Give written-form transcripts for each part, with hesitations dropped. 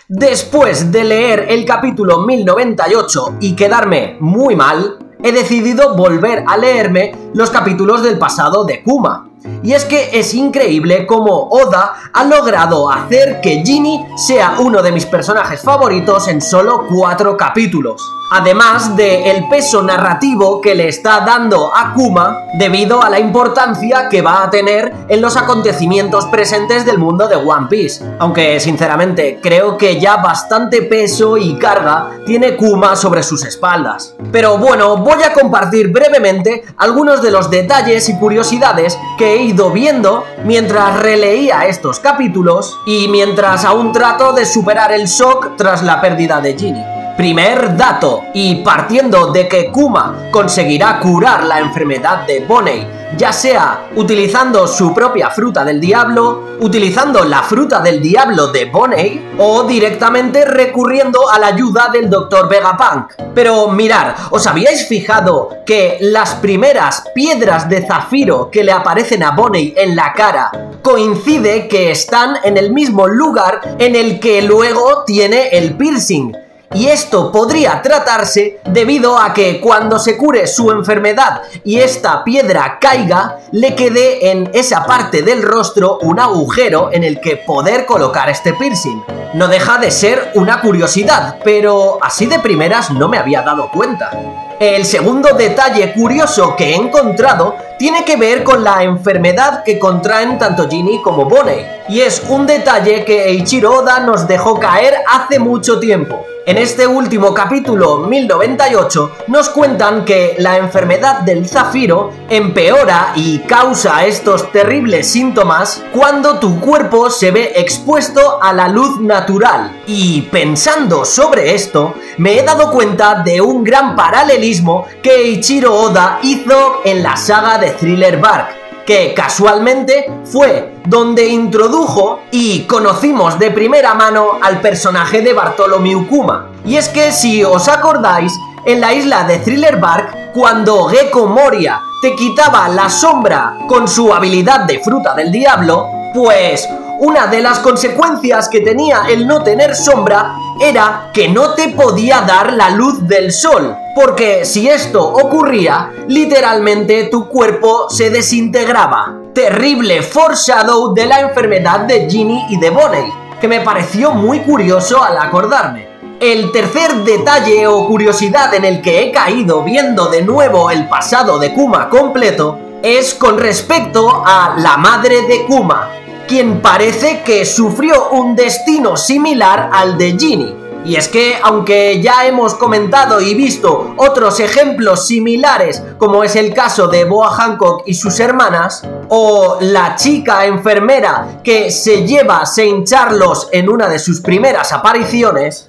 Después de leer el capítulo 1098 y quedarme muy mal, he decidido volver a leerme los capítulos del pasado de Kuma. Y es que es increíble cómo Oda ha logrado hacer que Ginny sea uno de mis personajes favoritos en solo 4 capítulos. Además del peso narrativo que le está dando a Kuma debido a la importancia que va a tener en los acontecimientos presentes del mundo de One Piece. Aunque sinceramente creo que ya bastante peso y carga tiene Kuma sobre sus espaldas. Pero bueno, voy a compartir brevemente algunos de los detalles y curiosidades que he ido viendo mientras releía estos capítulos y mientras aún trato de superar el shock tras la pérdida de Ginny. Primer dato, y partiendo de que Kuma conseguirá curar la enfermedad de Bonney, ya sea utilizando su propia fruta del diablo, utilizando la fruta del diablo de Bonney o directamente recurriendo a la ayuda del Dr. Vegapunk. Pero mirad, ¿os habíais fijado que las primeras piedras de zafiro que le aparecen a Bonney en la cara coincide que están en el mismo lugar en el que luego tiene el piercing? Y esto podría tratarse debido a que cuando se cure su enfermedad y esta piedra caiga, le quede en esa parte del rostro un agujero en el que poder colocar este piercing. No deja de ser una curiosidad, pero así de primeras no me había dado cuenta. El segundo detalle curioso que he encontrado tiene que ver con la enfermedad que contraen tanto Ginny como Bonney, y es un detalle que Eiichiro Oda nos dejó caer hace mucho tiempo. En este último capítulo 1098 nos cuentan que la enfermedad del zafiro empeora y causa estos terribles síntomas cuando tu cuerpo se ve expuesto a la luz natural. Y pensando sobre esto, me he dado cuenta de un gran paralelismo que Eiichiro Oda hizo en la saga de Thriller Bark, que casualmente fue donde introdujo y conocimos de primera mano al personaje de Bartholomew Kuma. Y es que si os acordáis, en la isla de Thriller Bark, cuando Gecko Moria te quitaba la sombra con su habilidad de fruta del diablo, pues una de las consecuencias que tenía el no tener sombra era que no te podía dar la luz del sol, porque si esto ocurría, literalmente tu cuerpo se desintegraba. Terrible foreshadow de la enfermedad de Ginny y de Bonney, que me pareció muy curioso al acordarme. El tercer detalle o curiosidad en el que he caído viendo de nuevo el pasado de Kuma completo es con respecto a la madre de Kuma, quien parece que sufrió un destino similar al de Ginny. Y es que, aunque ya hemos comentado y visto otros ejemplos similares, como es el caso de Boa Hancock y sus hermanas, o la chica enfermera que se lleva a Saint Charles en una de sus primeras apariciones,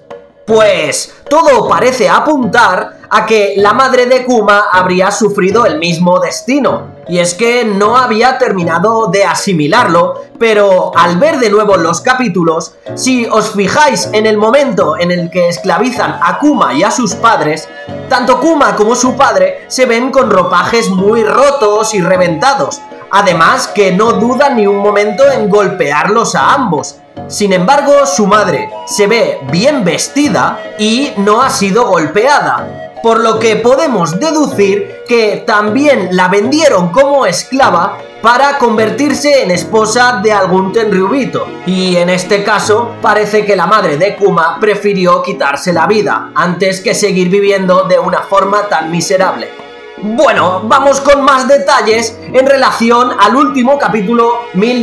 pues todo parece apuntar a que la madre de Kuma habría sufrido el mismo destino. Y es que no había terminado de asimilarlo, pero al ver de nuevo los capítulos, si os fijáis en el momento en el que esclavizan a Kuma y a sus padres, tanto Kuma como su padre se ven con ropajes muy rotos y reventados, además que no dudan ni un momento en golpearlos a ambos. Sin embargo, su madre se ve bien vestida y no ha sido golpeada, por lo que podemos deducir que también la vendieron como esclava para convertirse en esposa de algún tenryubito. Y en este caso, parece que la madre de Kuma prefirió quitarse la vida antes que seguir viviendo de una forma tan miserable. Bueno, vamos con más detalles en relación al último capítulo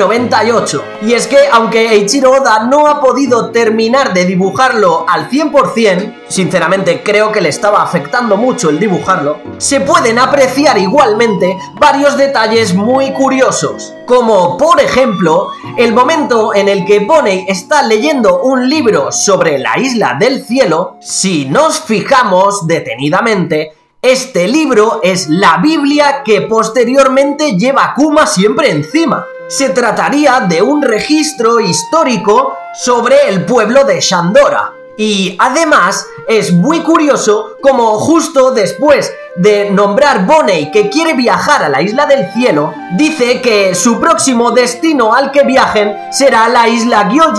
1098. Y es que, aunque Eiichiro Oda no ha podido terminar de dibujarlo al 100%, sinceramente creo que le estaba afectando mucho el dibujarlo, se pueden apreciar igualmente varios detalles muy curiosos, como por ejemplo, el momento en el que Bonney está leyendo un libro sobre la isla del cielo. Si nos fijamos detenidamente, este libro es la Biblia que posteriormente lleva Kuma siempre encima. Se trataría de un registro histórico sobre el pueblo de Shandora. Y además es muy curioso como justo después de nombrar Bonney que quiere viajar a la isla del cielo, dice que su próximo destino al que viajen será la isla Gyojin.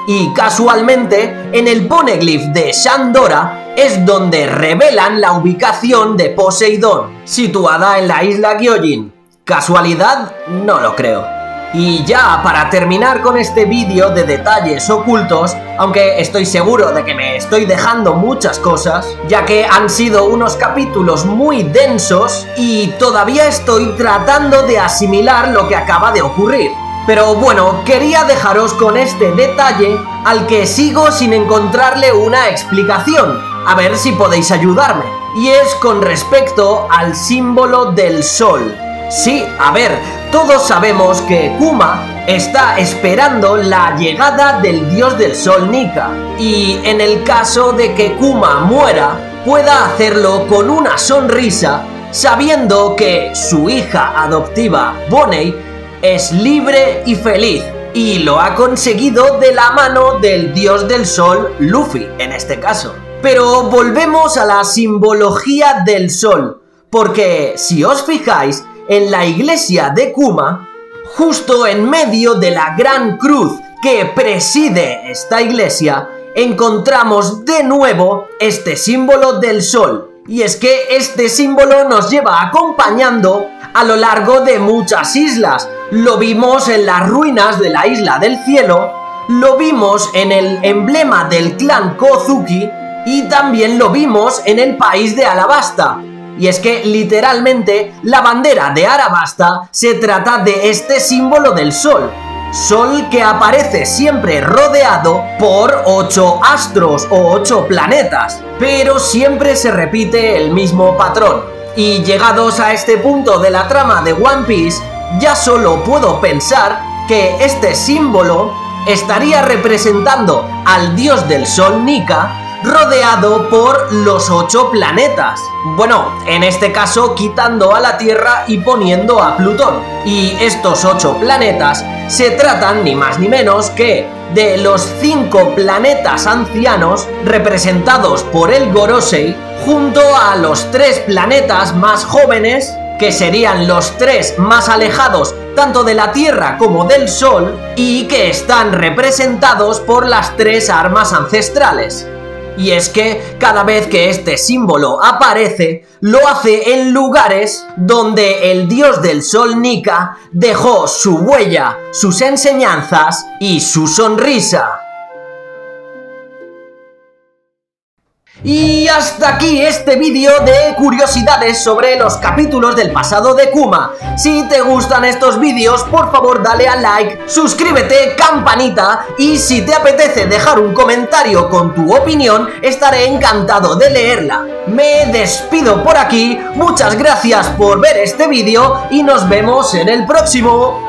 y casualmente en el Poneglyph de Shandora es donde revelan la ubicación de Poseidón, situada en la isla Gyojin. ¿Casualidad? No lo creo. Y ya para terminar con este vídeo de detalles ocultos, aunque estoy seguro de que me estoy dejando muchas cosas, ya que han sido unos capítulos muy densos y todavía estoy tratando de asimilar lo que acaba de ocurrir. Pero bueno, quería dejaros con este detalle al que sigo sin encontrarle una explicación, a ver si podéis ayudarme. Y es con respecto al símbolo del sol. Sí, a ver, todos sabemos que Kuma está esperando la llegada del dios del sol Nika, y en el caso de que Kuma muera, pueda hacerlo con una sonrisa, sabiendo que su hija adoptiva, Bonney, es libre y feliz, y lo ha conseguido de la mano del dios del sol, Luffy, en este caso. Pero volvemos a la simbología del sol, porque si os fijáis, en la iglesia de Kuma, justo en medio de la gran cruz que preside esta iglesia, encontramos de nuevo este símbolo del sol. Y es que este símbolo nos lleva acompañando a lo largo de muchas islas. Lo vimos en las ruinas de la isla del cielo, lo vimos en el emblema del clan Kozuki y también lo vimos en el país de Alabasta. Y es que literalmente la bandera de Arabasta se trata de este símbolo del sol. Sol que aparece siempre rodeado por 8 astros o 8 planetas, pero siempre se repite el mismo patrón. Y llegados a este punto de la trama de One Piece, ya solo puedo pensar que este símbolo estaría representando al dios del sol Nika, rodeado por los 8 planetas. Bueno, en este caso quitando a la Tierra y poniendo a Plutón. Y estos 8 planetas se tratan ni más ni menos que de los 5 planetas ancianos representados por el Gorosei, junto a los 3 planetas más jóvenes, que serían los 3 más alejados tanto de la Tierra como del Sol, y que están representados por las 3 armas ancestrales. Y es que cada vez que este símbolo aparece, lo hace en lugares donde el dios del sol Nika dejó su huella, sus enseñanzas y su sonrisa. Y hasta aquí este vídeo de curiosidades sobre los capítulos del pasado de Kuma. Si te gustan estos vídeos, por favor dale a like, suscríbete, campanita, y si te apetece dejar un comentario con tu opinión, estaré encantado de leerla. Me despido por aquí, muchas gracias por ver este vídeo y nos vemos en el próximo.